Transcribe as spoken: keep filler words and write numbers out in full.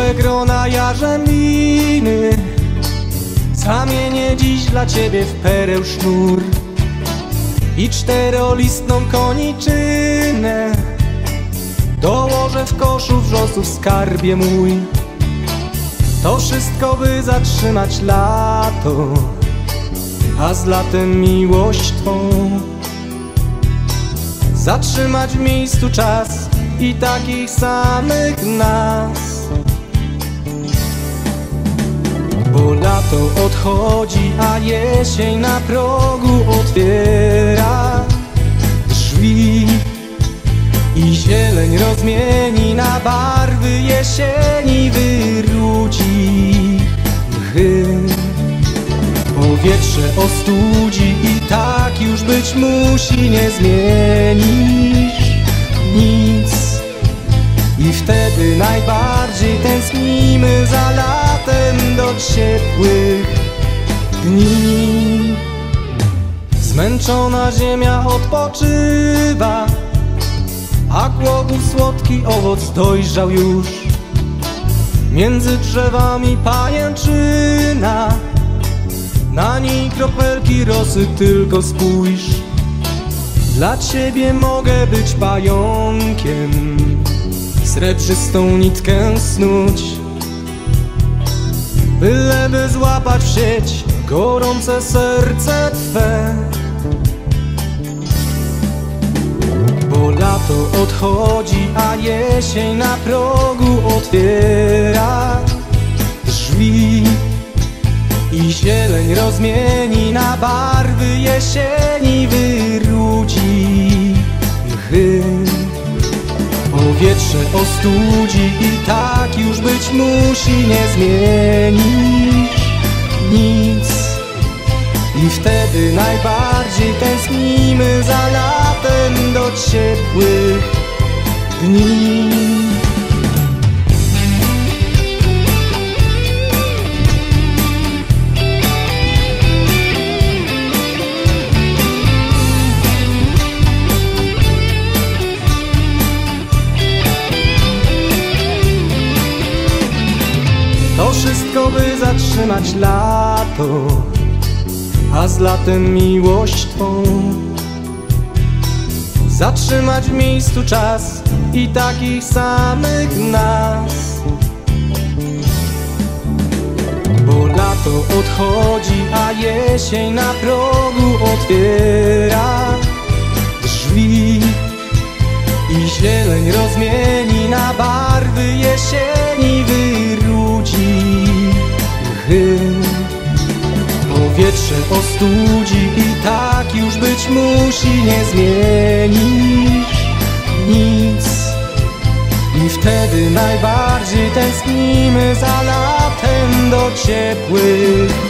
Białe grona jarzębiny zamienię dziś dla ciebie w pereł sznur i czterolistną koniczynę dołożę w koszu wrzosów skarbie mój. To wszystko, by zatrzymać lato, a z latem miłość twą. Zatrzymać w miejscu czas i takich samych nas. Bo lato odchodzi, a jesień na progu otwiera drzwi i zieleń rozmieni na barwy jesieni, wyrudzi mchy. Powietrze ostudzi i tak już być musi, nie zmienisz nic. I wtedy najbardziej tęsknimy za latem do ciepłych dni. Zmęczona ziemia odpoczywa, a kłogu słodki owoc dojrzał już. Między drzewami pajęczyna, na niej kropelki rosy, tylko spójrz. Dla ciebie mogę być pająkiem, srebrzystą nitkę snuć, byleby złapać w sieć gorące serce twe. Bo lato odchodzi, a jesień na progu otwiera drzwi i zieleń rozmieni na barwy jesieni, wyrudzi mchy. Powietrze ostudzi i tak już być musi, nie zmienisz nic. I wtedy najbardziej tęsknimy za latem do ciepłych dni. To wszystko, by zatrzymać lato, a z latem miłość twą. Zatrzymać w miejscu czas i takich samych nas. Bo lato odchodzi, a jesień na progu otwiera drzwi i zieleń rozmieni na barwy jesieni, wyrudzi mchy. Powietrze ostudzi i tak już być musi, nie zmienisz nic. I wtedy najbardziej tęsknimy za latem do ciepłych